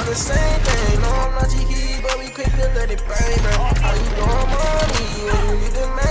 the same thing. No, I'm not cheeky, but we quick to let it bang, man. How you doing, money? When you need the man.